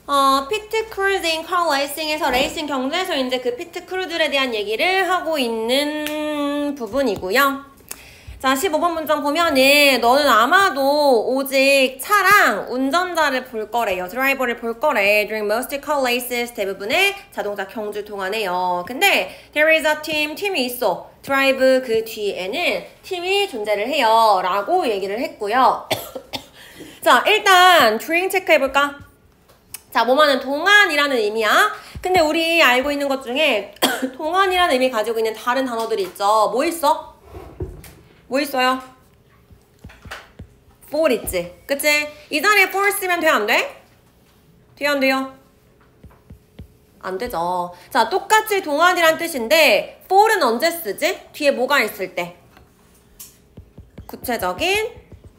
피트 크루징, car 레이싱에서 레이싱 경주에서 이제 그 피트 크루들에 대한 얘기를 하고 있는 부분이고요. 자, 15번 문장 보면은 너는 아마도 오직 차랑 운전자를 볼 거래요. 드라이버를 볼 거래. During most car races, 대부분의 자동차 경주 동안에요. 근데 there is a team, 팀이 있어. 드라이브 그 뒤에는 팀이 존재를 해요. 라고 얘기를 했고요. 자, 일단 during 체크해볼까? 자, 뭐만은 동안이라는 의미야. 근데 우리 알고 있는 것 중에 동안이라는 의미 가지고 있는 다른 단어들이 있죠. 뭐 있어? 뭐 있어요? for 있지? 그치? 이 자리에 for 쓰면 돼? 안 돼? 돼요? 안 돼요? 안 되죠. 자, 똑같이 동안이란 뜻인데 for는 언제 쓰지? 뒤에 뭐가 있을 때? 구체적인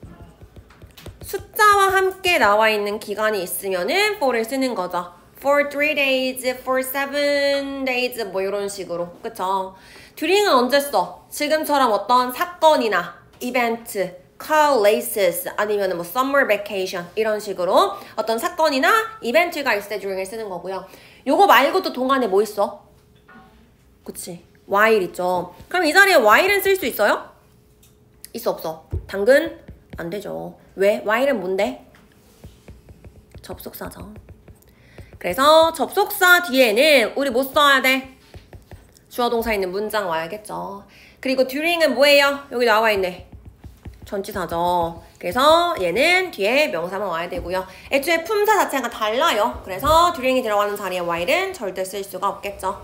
숫자와 함께 나와 있는 기간이 있으면은 for를 쓰는 거죠. for 3 days, for 7 days 뭐 이런 식으로. 그쵸? during은 언제 써? 지금처럼 어떤 사건이나 이벤트, car races 아니면 뭐 summer vacation 이런 식으로 어떤 사건이나 이벤트가 있을 때 during을 쓰는 거고요. 요거 말고도 동안에 뭐 있어? 그치? while 있죠. 그럼 이 자리에 while은 쓸 수 있어요? 있어 없어? 당근? 안 되죠. 왜? while은 뭔데? 접속사죠. 그래서 접속사 뒤에는 우리 뭐 써야 돼? 주어 동사 있는 문장 와야겠죠. 그리고 during은 뭐예요? 여기 나와 있네. 전치사죠. 그래서 얘는 뒤에 명사만 와야 되고요. 애초에 품사 자체가 달라요. 그래서 during이 들어가는 자리에 while은 절대 쓸 수가 없겠죠.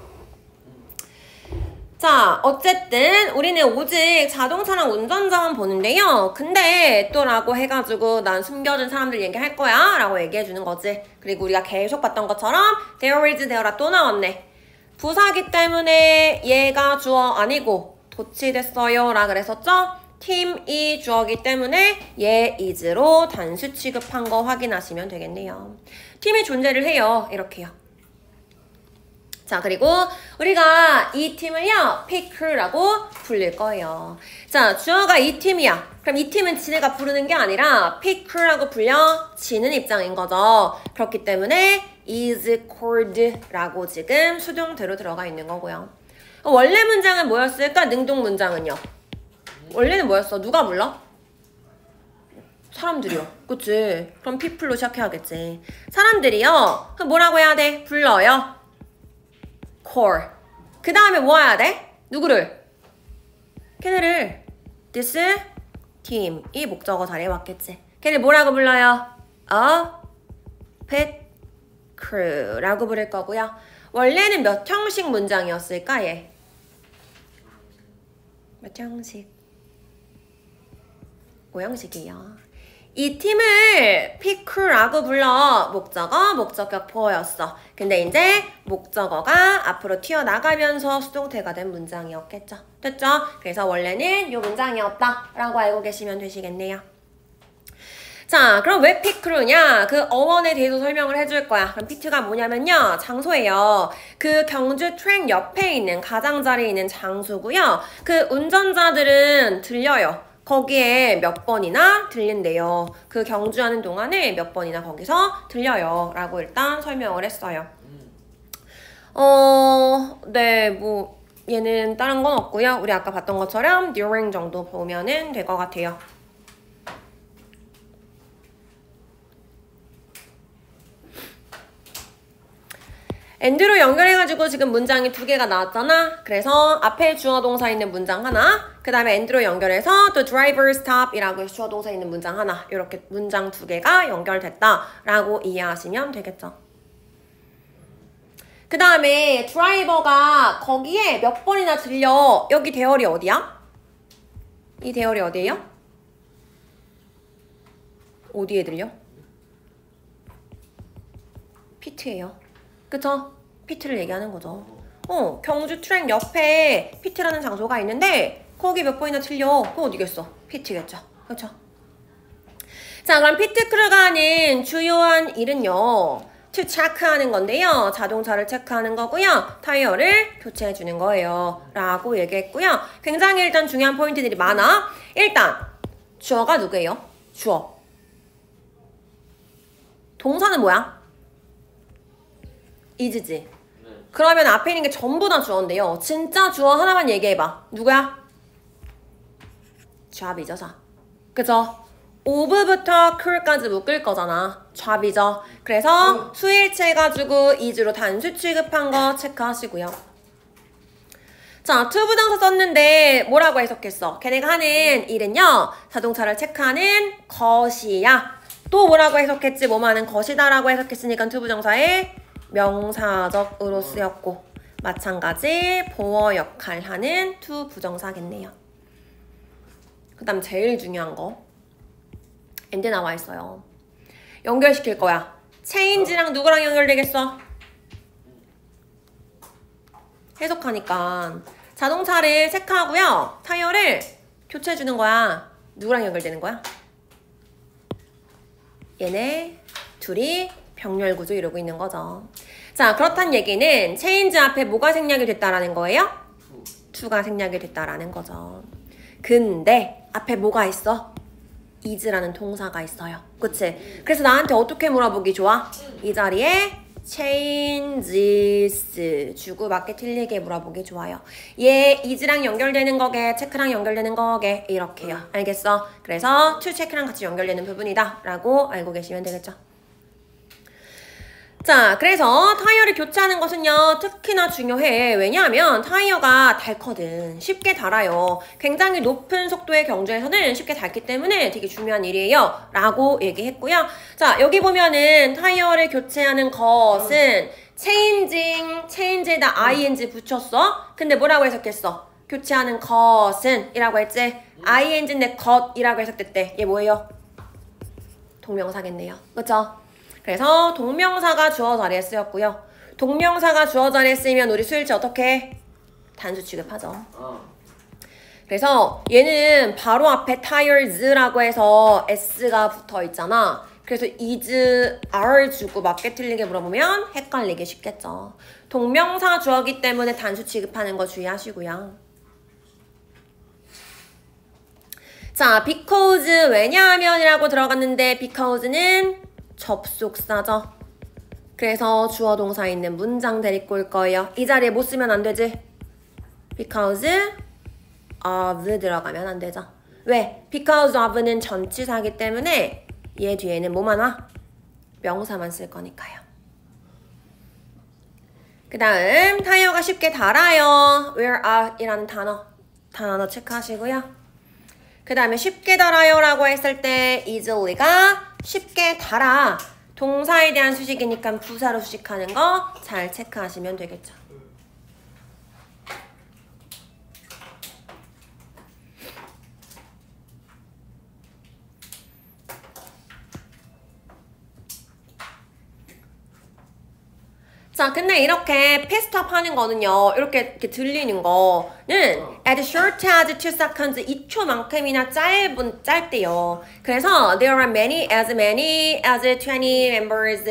자, 어쨌든 우리는 오직 자동차랑 운전자만 보는데요. 근데 또 라고 해가지고 난 숨겨진 사람들 얘기할 거야 라고 얘기해주는 거지. 그리고 우리가 계속 봤던 것처럼 there is, there라 또 나왔네. 부사기 때문에 얘가 주어 아니고 도치됐어요 라 그랬었죠? 팀이 주어기 때문에 얘 is로 단수 취급한 거 확인하시면 되겠네요. 팀이 존재를 해요. 이렇게요. 자, 그리고 우리가 이 팀을요, pick라고 부를 거예요. 자, 주어가 이 팀이야. 그럼 이 팀은 지네가 부르는 게 아니라 pick라고 불려지는 입장인 거죠. 그렇기 때문에 is called라고 지금 수동태로 들어가 있는 거고요. 원래 문장은 뭐였을까? 능동 문장은요. 원래는 뭐였어? 누가 불러? 사람들이요. 그치? 그럼 people로 시작해야겠지. 사람들이요. 그럼 뭐라고 해야 돼? 불러요. call. 그 다음에 뭐 해야 돼? 누구를? 걔네를. this team. 이 목적어 자리에 맞겠지. 걔네 뭐라고 불러요? a pit crew 라고 부를 거고요. 원래는 몇 형식 문장이었을까 얘? 몇 형식? 5형식이에요. 이 팀을 피크라고 불러. 목적어, 목적격 보어였어. 근데 이제 목적어가 앞으로 튀어나가면서 수동태가 된 문장이었겠죠. 됐죠? 그래서 원래는 이 문장이었다 라고 알고 계시면 되시겠네요. 자, 그럼 왜 피크루냐? 그 어원에 대해서 설명을 해줄 거야. 그럼 피트가 뭐냐면요. 장소예요. 그 경주 트랙 옆에 있는 가장자리에 있는 장소고요. 그 운전자들은 들려요. 거기에 몇 번이나 들린대요. 그 경주하는 동안에 몇 번이나 거기서 들려요. 라고 일단 설명을 했어요. 네, 뭐 얘는 다른 건 없고요. 우리 아까 봤던 것처럼 during 정도 보면은 될 것 같아요. and로 연결해가지고 지금 문장이 2개가 나왔잖아. 그래서 앞에 주어 동사 있는 문장 하나, 그 다음에 and로 연결해서 또 driver stop 이라고 주어 동사 있는 문장 하나, 이렇게 문장 2개가 연결됐다라고 이해하시면 되겠죠. 그 다음에 드라이버가 거기에 몇 번이나 들려. 여기 대열이 어디야? 이 대열이 어디예요? 어디에 들려? 피트예요. 그쵸? 피트를 얘기하는 거죠. 경주 트랙 옆에 피트라는 장소가 있는데 거기 몇 번이나 틀려. 그거 어디겠어? 피트겠죠. 그쵸? 자, 그럼 피트 크루가 하는 주요한 일은요. to 체크하는 건데요. 자동차를 체크하는 거고요. 타이어를 교체해주는 거예요. 라고 얘기했고요. 굉장히 일단 중요한 포인트들이 많아. 일단 주어가 누구예요? 주어. 동사는 뭐야? is지. 그러면 앞에 있는 게 전부 다 주어인데요. 진짜 주어 하나만 얘기해봐. 누구야? 잡이죠. 그죠? of부터 coul까지 묶을 거잖아. 잡이죠. 그래서 수일체 가지고 is로 단수 취급한 거 체크하시고요. 자, to 부정사 썼는데 뭐라고 해석했어? 걔네가 하는 일은요. 자동차를 체크하는 것이야. 또 뭐라고 해석했지? 뭐뭐 하는 것이다 라고 해석했으니까 to 부정사의 명사적으로 쓰였고 마찬가지 보어 역할 하는 to 부정사겠네요. 그 다음 제일 중요한 거 and 나와 있어요. 연결시킬 거야. change랑 누구랑 연결되겠어? 해석하니까 자동차를 체크하고요. 타이어를 교체해주는 거야. 누구랑 연결되는 거야? 얘네 둘이 병렬 구조 이루고 있는 거죠. 자, 그렇단 얘기는 change 앞에 뭐가 생략이 됐다라는 거예요? to가 생략이 됐다라는 거죠. 근데 앞에 뭐가 있어? is라는 동사가 있어요. 그치? 그래서 나한테 어떻게 물어보기 좋아? 이 자리에 changes 주고 맞게 틀리게 물어보기 좋아요. 얘 is랑 연결되는 거게 check랑 연결되는 거게 이렇게요. 알겠어? 그래서 to check랑 같이 연결되는 부분이다 라고 알고 계시면 되겠죠. 자, 그래서 타이어를 교체하는 것은요 특히나 중요해. 왜냐하면 타이어가 닳거든. 쉽게 닳아요. 굉장히 높은 속도의 경주에서는 쉽게 닳기 때문에 되게 중요한 일이에요 라고 얘기했고요. 자, 여기 보면은 타이어를 교체하는 것은 change에다 ing 붙였어. 근데 뭐라고 해석했어? 교체하는 것은 이라고 했지? ing인데 것이라고 해석됐대. 얘 뭐예요? 동명사겠네요. 그쵸? 그래서 동명사가 주어 자리에 쓰였고요. 동명사가 주어 자리에 쓰이면 우리 수일체 어떻게 해? 단수 취급하죠. 그래서 얘는 바로 앞에 tires라고 해서 s가 붙어 있잖아. 그래서 is, are 주고 맞게 틀리게 물어보면 헷갈리기 쉽겠죠. 동명사 주어기 때문에 단수 취급하는 거 주의하시고요. 자, because 왜냐하면이라고 들어갔는데 because는 접속사죠. 그래서 주어 동사 있는 문장 데리고 올 거예요. 이 자리에 못 쓰면 안 되지? because of 들어가면 안 되죠. 왜? because of는 전치사기 때문에 얘 뒤에는 뭐만 와? 명사만 쓸 거니까요. 그 다음 타이어가 쉽게 닳아요. wear out 이라는 단어 체크하시고요. 그 다음에 쉽게 닳아요 라고 했을 때 easily가 쉽게 닳아. 동사에 대한 수식이니까 부사로 수식하는 거 잘 체크하시면 되겠죠. 자, 근데 이렇게 패스트업 하는 거는요, 이렇게 들리는 거는 as short as 2 seconds, 2초만큼이나 짧대요. 그래서 there are as many as 20 members,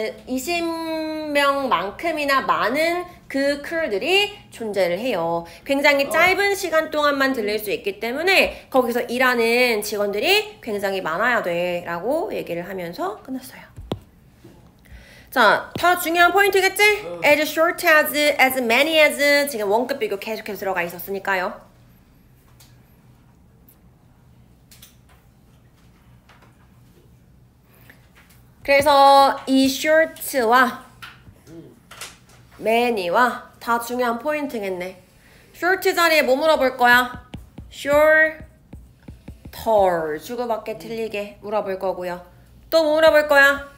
20명만큼이나 많은 그 crew들이 존재를 해요. 굉장히 짧은 시간 동안만 들릴 수 있기 때문에 거기서 일하는 직원들이 굉장히 많아야 돼 라고 얘기를 하면서 끝났어요. 자, 다 중요한 포인트겠지? as short as, as many as 지금 원급 비교 계속해서 들어가 있었으니까요. 그래서 이 short와 many와 다 중요한 포인트겠네. short 자리에 뭐 물어볼 거야? shorter 주고받게 틀리게 물어볼 거고요. 또 뭐 물어볼 거야?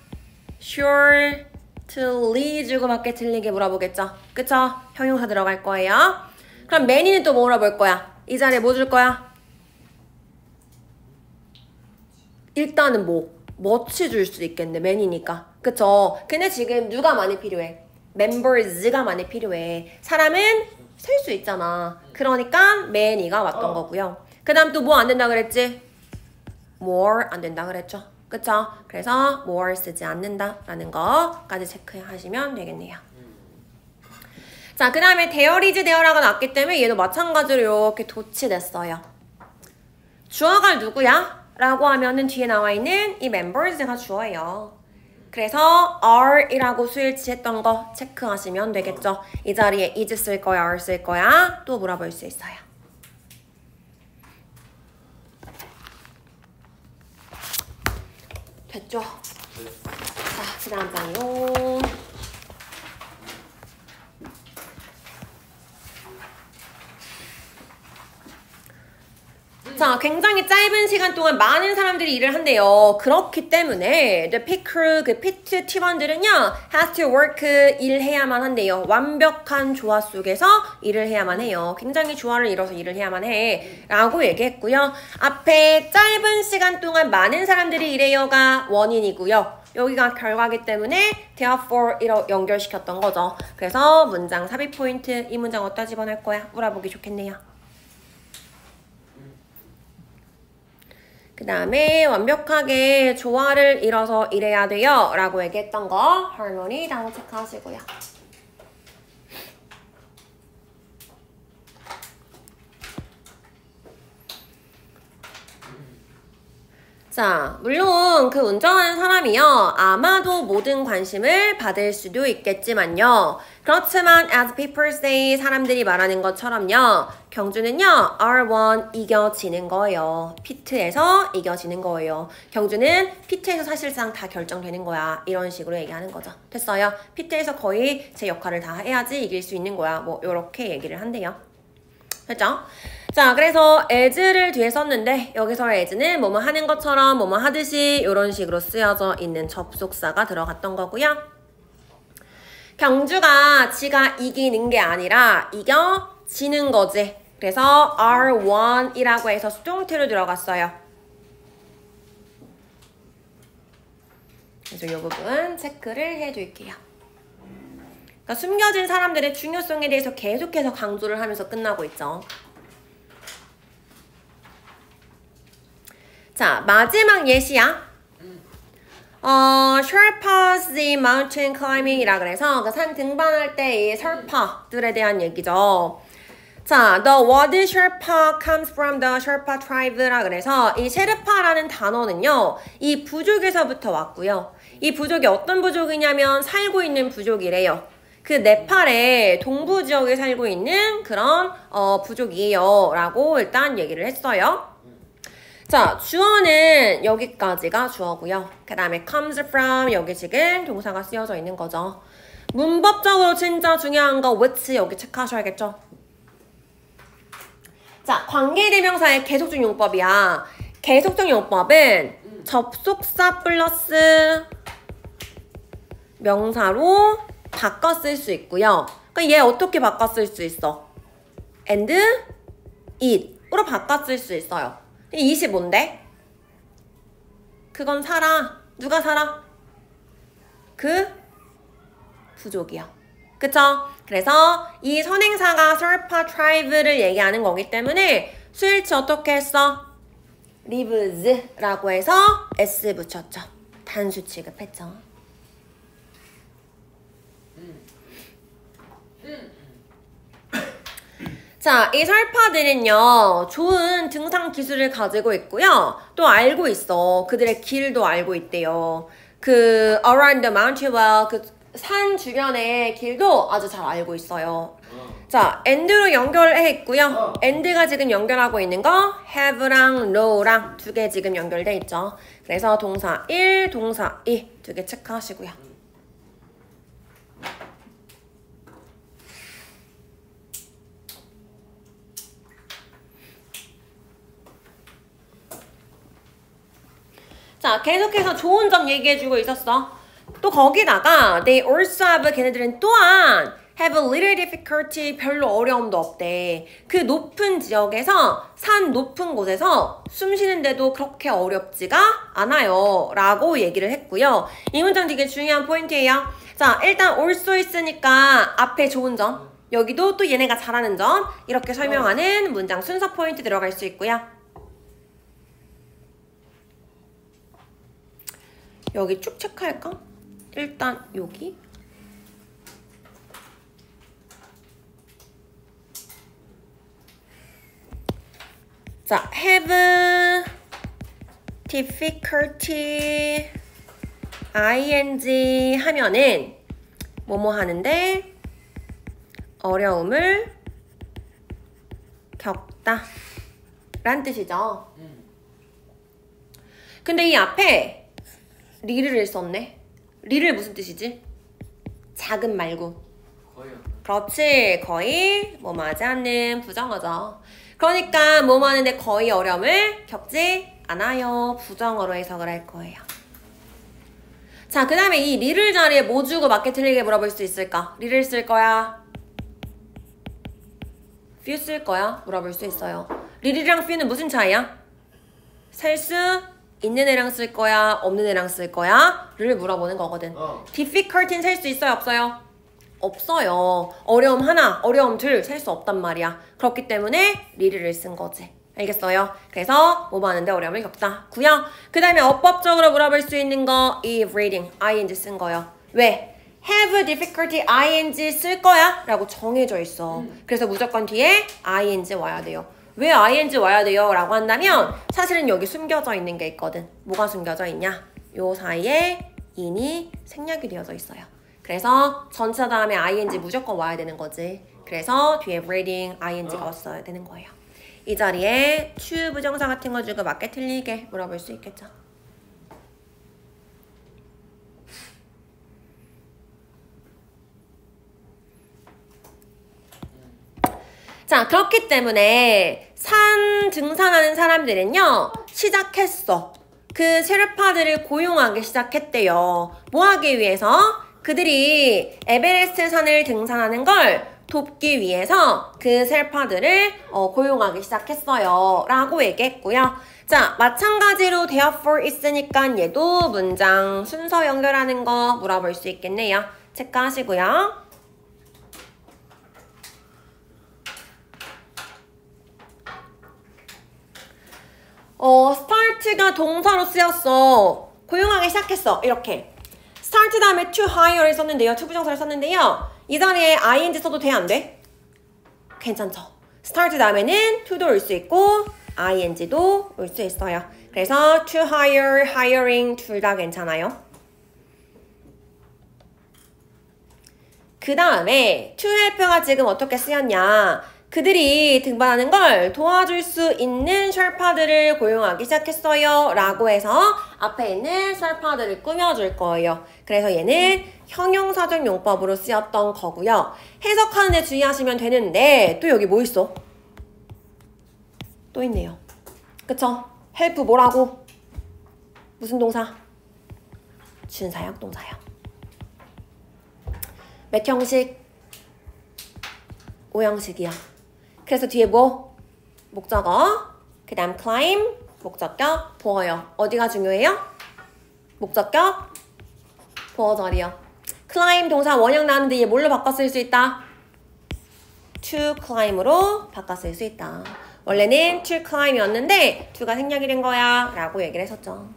shortly 주고받게 틀리게 물어보겠죠. 그쵸? 형용사 들어갈 거예요. 그럼 many는 또 뭐 물어볼 거야? 이 자리에 뭐 줄 거야? 일단은 much 줄 수도 있겠네. many니까. 그쵸? 근데 지금 누가 많이 필요해? members가 많이 필요해. 사람은 셀 수 있잖아. 그러니까 many가 왔던 거고요. 그 다음 또 뭐 안 된다 그랬지? more 안 된다 그랬죠. 그쵸? 그래서 more 쓰지 않는다라는 거까지 체크하시면 되겠네요. 자, 그 다음에 there is, there가 났기 때문에 얘도 마찬가지로 이렇게 도치됐어요. 주어가 누구야? 라고 하면은 뒤에 나와 있는 이 members가 주어예요. 그래서 are이라고 수일치했던 거 체크하시면 되겠죠. 이 자리에 is 쓸 거야, are 쓸 거야? 또 물어볼 수 있어요. 됐죠? 자, 그 다음 장이요. 자, 굉장히 짧은 시간 동안 많은 사람들이 일을 한대요. 그렇기 때문에 the picker, 그 피트 팀원들은요 has to work, 일해야만 한대요. 완벽한 조화 속에서 일을 해야만 해요. 굉장히 조화를 이뤄서 일을 해야만 해 라고 얘기했고요. 앞에 짧은 시간 동안 많은 사람들이 일해요가 원인이고요. 여기가 결과기 때문에 therefore 이로 연결시켰던 거죠. 그래서 문장 삽입 포인트, 이 문장 어디다 집어넣을 거야? 물어보기 좋겠네요. 그 다음에 완벽하게 조화를 이뤄서 일해야 돼요 라고 얘기했던 거 harmony 단어 체크하시고요. 자, 물론 그 운전하는 사람이요 아마도 모든 관심을 받을 수도 있겠지만요. 그렇지만 as people say, 사람들이 말하는 것처럼요 경주는요 R1 이겨지는 거예요. 피트에서 이겨지는 거예요. 경주는 피트에서 사실상 다 결정되는 거야. 이런 식으로 얘기하는 거죠. 됐어요? 피트에서 거의 제 역할을 다 해야지 이길 수 있는 거야. 뭐 요렇게 얘기를 한대요. 됐죠? 자, 그래서 as를 뒤에 썼는데 여기서 as는 뭐뭐 하는 것처럼 뭐뭐 하듯이 이런 식으로 쓰여져 있는 접속사가 들어갔던 거고요. 경주가 지가 이기는 게 아니라 이겨지는 거지. 그래서 R1이라고 해서 수동태로 들어갔어요. 그래서 이 부분 체크를 해둘게요. 그러니까 숨겨진 사람들의 중요성에 대해서 계속해서 강조를 하면서 끝나고 있죠. 자, 마지막 예시야. Sherpa's mountain climbing이라 그래서 그 산 등반할 때 이 셜파들에 대한 얘기죠. 자, the word Sherpa comes from the Sherpa tribe라 그래서 이 셰르파라는 단어는요, 이 부족에서부터 왔고요. 이 부족이 어떤 부족이냐면 살고 있는 부족이래요. 그 네팔의 동부 지역에 살고 있는 그런 부족이에요 라고 일단 얘기를 했어요. 자, 주어는 여기까지가 주어고요. 그 다음에 comes from, 여기 지금 동사가 쓰여져 있는 거죠. 문법적으로 진짜 중요한 거 which 여기 체크하셔야겠죠. 자, 관계대명사의 계속적 용법이야. 계속적 용법은 접속사 플러스 명사로 바꿔 쓸 수 있고요. 그러니까 얘 어떻게 바꿔 쓸 수 있어? and, it으로 바꿔 쓸 수 있어요. 이 it이 뭔데? 그건 살아. 누가 살아? 그 부족이요. 그쵸? 그래서 이 선행사가 Sherpa tribe를 얘기하는 거기 때문에 수일치 어떻게 했어? lives라고 해서 s 붙였죠. 단수 취급했죠. 자, 이 설파들은요 좋은 등산 기술을 가지고 있고요. 또 알고 있어. 그들의 길도 알고 있대요. 그 around the mountain well, 그 산 주변의 길도 아주 잘 알고 있어요. 자, and로 연결해 있고요. and가 지금 연결하고 있는 거 have랑 know랑 두 개 지금 연결돼 있죠. 그래서 동사 1, 동사 2 두 개 체크하시고요. 자, 계속해서 좋은 점 얘기해주고 있었어. 또 거기다가 they also have, 걔네들은 또한 have a little difficulty, 별로 어려움도 없대. 그 높은 지역에서, 산 높은 곳에서 숨 쉬는데도 그렇게 어렵지가 않아요 라고 얘기를 했고요. 이 문장 되게 중요한 포인트예요. 자, 일단 also 있으니까 앞에 좋은 점, 여기도 또 얘네가 잘하는 점, 이렇게 설명하는 문장 순서 포인트 들어갈 수 있고요. 여기 쭉 체크할까? 일단 여기 자, have difficulty ing 하면은 뭐뭐 하는데 어려움을 겪다 란 뜻이죠. 근데 이 앞에 리를 썼네. 리를 무슨 뜻이지? 작은 말고. 거의. 그렇지. 거의 뭐뭐 하지 않는 부정어죠. 그러니까 뭐뭐 하는데 거의 어려움을 겪지 않아요. 부정어로 해석을 할 거예요. 자, 그 다음에 이 리를 자리에 뭐 주고 맞게 틀리게 물어볼 수 있을까? 리를 쓸 거야? few 쓸 거야? 물어볼 수 있어요. 리리랑 few는 무슨 차이야? 살 수 있는 애랑 쓸 거야? 없는 애랑 쓸 거야? 를 물어보는 거거든. difficult는 살 수 있어요? 없어요? 없어요. 어려움 하나, 어려움 둘 살 수 없단 말이야. 그렇기 때문에 리를 쓴 거지. 알겠어요? 그래서 뭐 하는데 어려움을 겪다. 구요. 그 다음에 어법적으로 물어볼 수 있는 거 이 reading, ing 쓴 거요. 왜? have difficulty ing 쓸 거야? 라고 정해져 있어. 그래서 무조건 뒤에 ing 와야 돼요. 왜 ing 와야 돼요? 라고 한다면 사실은 여기 숨겨져 있는 게 있거든. 뭐가 숨겨져 있냐? 요 사이에 in이 생략이 되어져 있어요. 그래서 전체 다음에 ing 무조건 와야 되는 거지. 그래서 뒤에 reading, ing가 왔어야 되는 거예요. 이 자리에 to 부정사 같은 거 주고 맞게 틀리게 물어볼 수 있겠죠. 자, 그렇기 때문에 산 등산하는 사람들은요 시작했어. 그 셰르파들을 고용하기 시작했대요. 뭐 하기 위해서? 그들이 에베레스트 산을 등산하는 걸 돕기 위해서 그 셰르파들을 고용하기 시작했어요 라고 얘기했고요. 자, 마찬가지로 therefore 있으니까 얘도 문장 순서 연결하는 거 물어볼 수 있겠네요. 체크하시고요. start가 동사로 쓰였어. 고용하기 시작했어. 이렇게. start 다음에 to hire를 썼는데요. to 부정사를 썼는데요. 이 자리에 ing 써도 돼? 안 돼? 괜찮죠? start 다음에는 to도 올 수 있고 ing도 올 수 있어요. 그래서 to hire, hiring 둘 다 괜찮아요. 그 다음에 to help가 지금 어떻게 쓰였냐? 그들이 등반하는 걸 도와줄 수 있는 셜파들을 고용하기 시작했어요 라고 해서 앞에 있는 셜파들을 꾸며줄 거예요. 그래서 얘는 형용사적 용법으로 쓰였던 거고요. 해석하는 데 주의하시면 되는데 또 여기 뭐 있어? 또 있네요. 그쵸? 헬프 뭐라고? 무슨 동사? 준사역 동사요. 몇 형식? 5형식이야. 그래서 뒤에 뭐? 목적어, 그 다음 climb, 목적격, 보어요. 어디가 중요해요? 목적격, 보어 자리요. climb 동사 원형 나왔는데 얘 뭘로 바꿔 쓸 수 있다? to climb으로 바꿔 쓸 수 있다. 원래는 to climb이었는데 to가 생략이 된 거야 라고 얘기를 했었죠.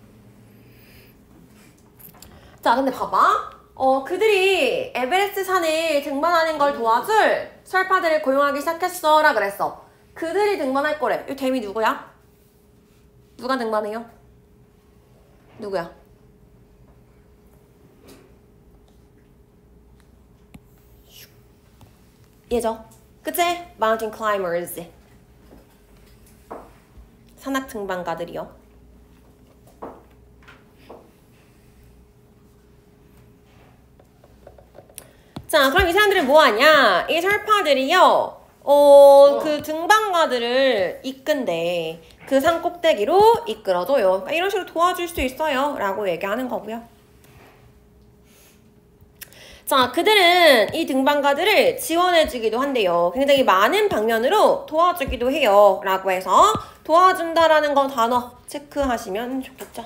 자, 근데 봐봐. 그들이 에베레스트 산을 등반하는 걸 도와줄 셜파들을 고용하기 시작했어 라 그랬어. 그들이 등반할 거래. 이 댐이 누구야? 누가 등반해요? 누구야? 얘죠? 그치? Mountain climbers. 산악 등반가들이요. 자, 그럼 이 사람들은 뭐 하냐? 이 셜파들이요. 그 등반가들을 이끈대. 그 산 꼭대기로 이끌어줘요. 그러니까 이런 식으로 도와줄 수 있어요. 라고 얘기하는 거고요. 자, 그들은 이 등반가들을 지원해주기도 한대요. 굉장히 많은 방면으로 도와주기도 해요. 라고 해서 도와준다라는 거 단어 체크하시면 좋겠죠.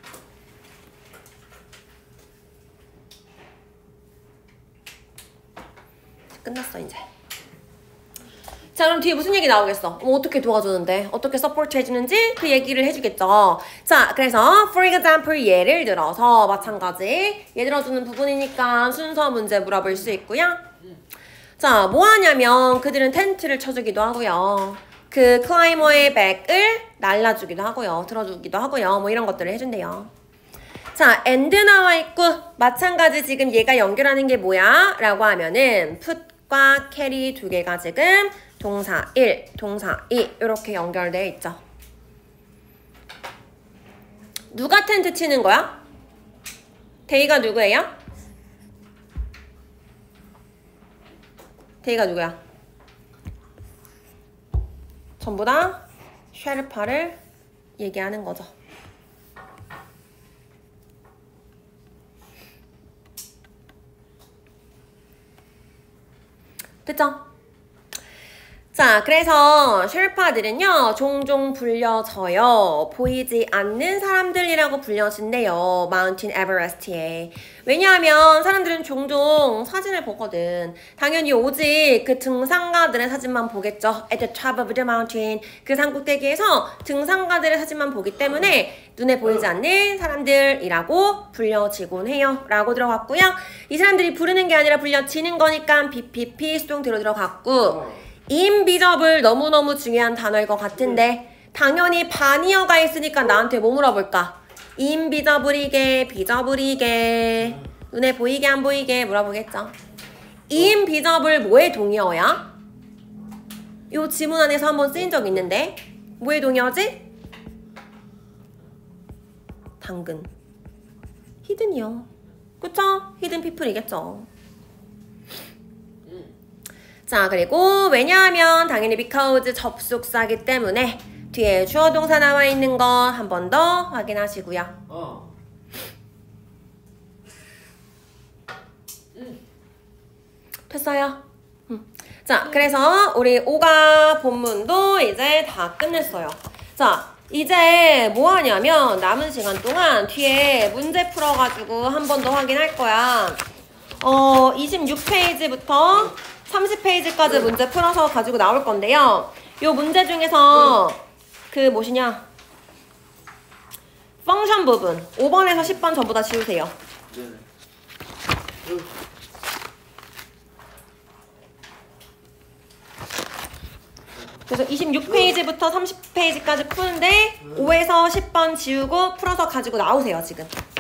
끝났어 이제. 자, 그럼 뒤에 무슨 얘기 나오겠어? 어떻게 도와주는데? 어떻게 서포트 해주는지 그 얘기를 해주겠죠. 자, 그래서 for example 예를 들어서 마찬가지 예 들어주는 부분이니까 순서 문제 물어볼 수 있고요. 자, 뭐 하냐면 그들은 텐트를 쳐주기도 하고요. 그 클라이머의 백을 날라주기도 하고요. 들어주기도 하고요. 뭐 이런 것들을 해준대요. 자, and 나와 있고 마찬가지 지금 얘가 연결하는 게 뭐야? 라고 하면은 put과 carry 두 개가 지금 동사 1, 동사 2 이렇게 연결되어 있죠. 누가 텐트 치는 거야? 데이가 누구예요? 데이가 누구야? 전부 다 쉐르파를 얘기하는 거죠. 됐죠? 자, 그래서 쉘파들은요 종종 불려져요. 보이지 않는 사람들이라고 불려진대요. 마운틴 에베레스트에. 왜냐하면 사람들은 종종 사진을 보거든. 당연히 오직 그 등산가들의 사진만 보겠죠. At the top of the mountain. 그 산꼭대기에서 등산가들의 사진만 보기 때문에 눈에 보이지 않는 사람들이라고 불려지곤 해요. 라고 들어갔고요. 이 사람들이 부르는 게 아니라 불려지는 거니까 BPP 수동태로 들어갔고 인비저블 너무너무 중요한 단어일 것 같은데 당연히 반이어가 있으니까 나한테 뭐 물어볼까? 인비저블이게 비저블이게 눈에 보이게 안 보이게 물어보겠죠. 인비저블 뭐의 동의어야? 요 지문 안에서 한번 쓰인 적 있는데 뭐의 동의어지? 당근 히든이요. 그쵸? 히든 피플이겠죠. 자, 그리고 왜냐하면 당연히 because 접속사기 때문에 뒤에 주어 동사 나와 있는 거 한 번 더 확인하시고요. 됐어요? 자, 그래서 우리 오가 본문도 이제 다 끝냈어요. 자, 이제 뭐 하냐면 남은 시간 동안 뒤에 문제 풀어가지고 한 번 더 확인할 거야. 26페이지부터 30페이지까지 문제 풀어서 가지고 나올 건데요. 요 문제 중에서 그 무엇이냐? 펑션 부분 5번에서 10번 전부 다 지우세요. 그래서 26페이지부터 30페이지까지 푸는데 5에서 10번 지우고 풀어서 가지고 나오세요, 지금.